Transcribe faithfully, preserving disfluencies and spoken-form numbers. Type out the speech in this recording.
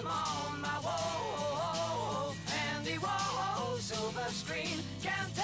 on my wall. Andy Warhol, silver screen, can't